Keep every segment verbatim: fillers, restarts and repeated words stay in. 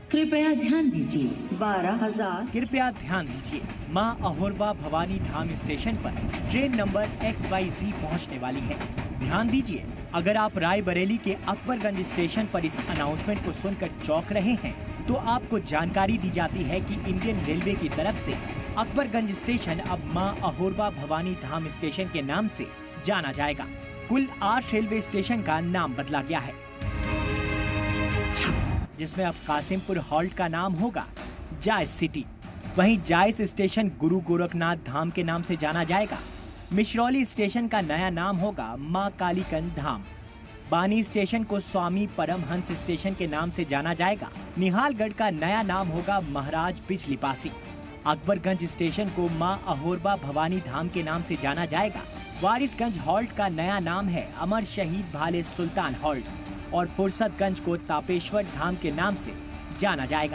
कृपया ध्यान दीजिए बारह हजार कृपया ध्यान दीजिए माँ अहोरबा भवानी धाम स्टेशन पर train number X Y Z पहुँचने वाली है। ध्यान दीजिए, अगर आप रायबरेली के अकबरगंज स्टेशन पर इस अनाउंसमेंट को सुनकर चौंक रहे हैं तो आपको जानकारी दी जाती है कि इंडियन रेलवे की तरफ से अकबरगंज स्टेशन अब माँ अहोरबा भवानी धाम स्टेशन के नाम से जाना जाएगा। कुल आठ रेलवे स्टेशन का नाम बदला गया है, जिसमें अब कासिमपुर हॉल्ट का नाम होगा जायस सिटी। वहीं जायस स्टेशन गुरु गोरखनाथ धाम के नाम से जाना जाएगा। मिश्रौली स्टेशन का नया नाम होगा माँ कालीकंद धाम। बानी स्टेशन को स्वामी परमहंस स्टेशन के नाम से जाना जाएगा। निहालगढ़ का नया नाम होगा महाराज बिजली पासी। अकबरगंज स्टेशन को माँ अहोरबा भवानी धाम के नाम से जाना जाएगा। वारिसगंज हॉल्ट का नया नाम है अमर शहीद भाले सुल्तान हॉल्ट और फुर्सतगंज को तापेश्वर धाम के नाम से जाना जाएगा।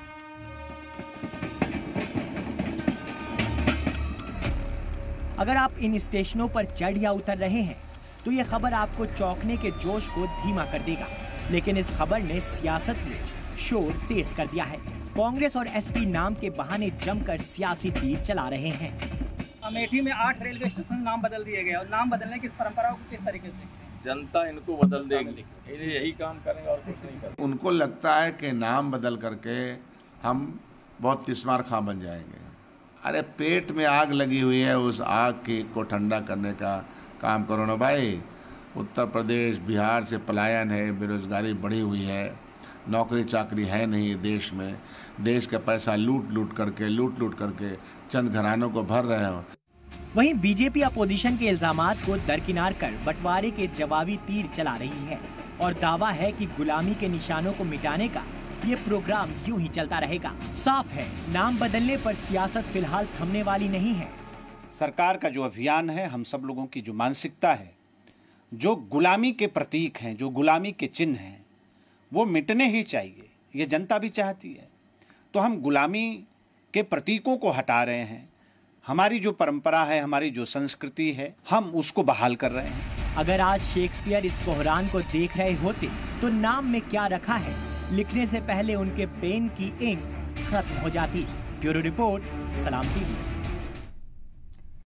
अगर आप इन स्टेशनों पर चढ़ या उतर रहे हैं तो ये खबर आपको चौंकने के जोश को धीमा कर देगा, लेकिन इस खबर ने सियासत में शोर तेज कर दिया है। कांग्रेस और एसपी नाम के बहाने जमकर सियासी तीर चला रहे हैं। अमेठी में आठ रेलवे स्टेशन नाम बदल दिए गए और नाम बदलने की इस परंपरा को किस तरीके से जनता इनको बदल देगी, यही काम करेंगे और कुछ नहीं करेंगे। उनको लगता है कि नाम बदल करके हम बहुत तिस्मार खां बन जाएंगे। अरे पेट में आग लगी हुई है, उस आग की को ठंडा करने का काम करो ना भाई। उत्तर प्रदेश बिहार से पलायन है, बेरोजगारी बढ़ी हुई है, नौकरी चाकरी है नहीं देश में। देश का पैसा लूट लूट करके लूट लूट करके चंद घरानों को भर रहे हो। वहीं बीजेपी अपोजिशन के इल्जामात को दरकिनार कर बंटवारे के जवाबी तीर चला रही है और दावा है कि गुलामी के निशानों को मिटाने का ये प्रोग्राम यूं ही चलता रहेगा। साफ है, नाम बदलने पर सियासत फिलहाल थमने वाली नहीं है। सरकार का जो अभियान है, हम सब लोगों की जो मानसिकता है, जो गुलामी के प्रतीक हैं, जो गुलामी के चिन्ह हैं, वो मिटने ही चाहिए। ये जनता भी चाहती है। तो हम गुलामी के प्रतीकों को हटा रहे हैं। हमारी जो परंपरा है, हमारी जो संस्कृति है, हम उसको बहाल कर रहे हैं। अगर आज शेक्सपियर इस बहरान को देख रहे होते तो नाम में क्या रखा है लिखने से पहले उनके पेन की इंक खत्म हो जाती। Bureau report, Salaam TV.